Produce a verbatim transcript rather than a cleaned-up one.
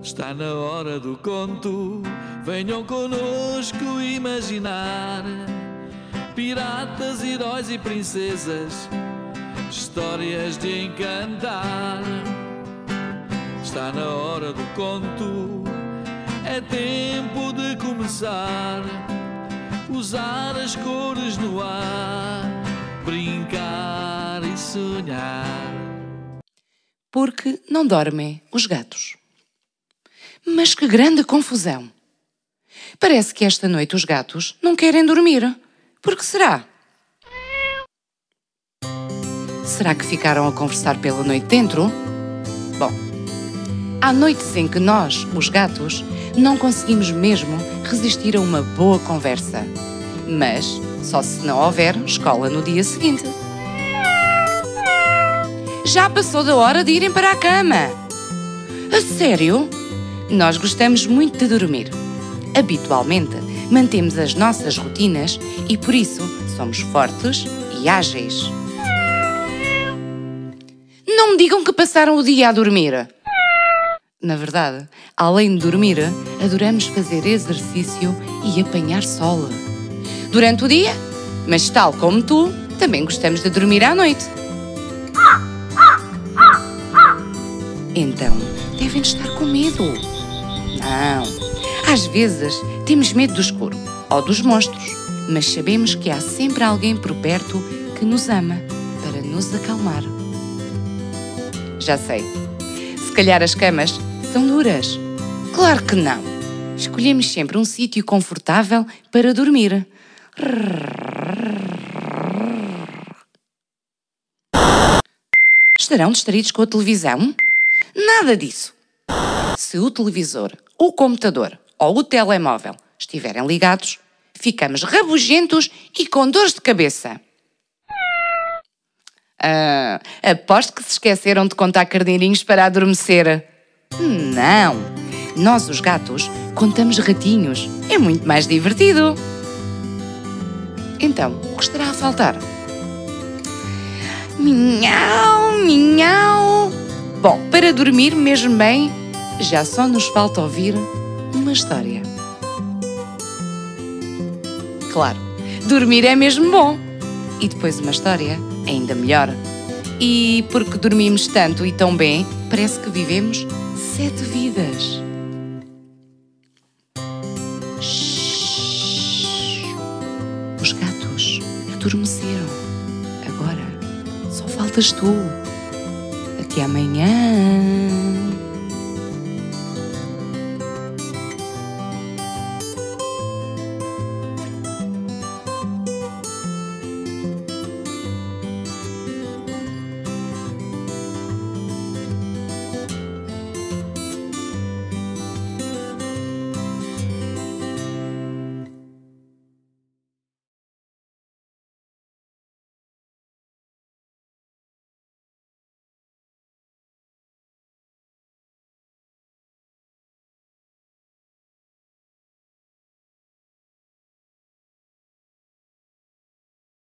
Está na hora do conto, venham conosco imaginar piratas, heróis e princesas, histórias de encantar. Está na hora do conto, é tempo de começar, usar as cores no ar, brincar e sonhar. Porque não dormem os gatos. Mas que grande confusão! Parece que esta noite os gatos não querem dormir. Por que será? Será que ficaram a conversar pela noite dentro? Bom, há noites em que nós, os gatos, não conseguimos mesmo resistir a uma boa conversa. Mas só se não houver escola no dia seguinte. Já passou da hora de irem para a cama. A sério? Nós gostamos muito de dormir. Habitualmente, mantemos as nossas rotinas e, por isso, somos fortes e ágeis. Não me digam que passaram o dia a dormir. Na verdade, além de dormir, adoramos fazer exercício e apanhar sol. Durante o dia, mas tal como tu, também gostamos de dormir à noite. Então, devem estar com medo. Não, às vezes temos medo do escuro ou dos monstros, mas sabemos que há sempre alguém por perto que nos ama para nos acalmar. Já sei, se calhar as camas são duras. Claro que não. Escolhemos sempre um sítio confortável para dormir. Estarão distraídos com a televisão? Nada disso. Se o televisor, o computador ou o telemóvel estiverem ligados, ficamos rabugentos e com dores de cabeça. Ah, aposto que se esqueceram de contar carneirinhos para adormecer. Não, nós os gatos contamos ratinhos. É muito mais divertido. Então, o que estará a faltar? Minhau, minhau. Bom, para dormir mesmo bem, já só nos falta ouvir uma história. Claro, dormir é mesmo bom. E depois uma história ainda melhor. E porque dormimos tanto e tão bem, parece que vivemos sete vidas. Shhh. Os gatos adormeceram. Agora só faltas tu. Até amanhã.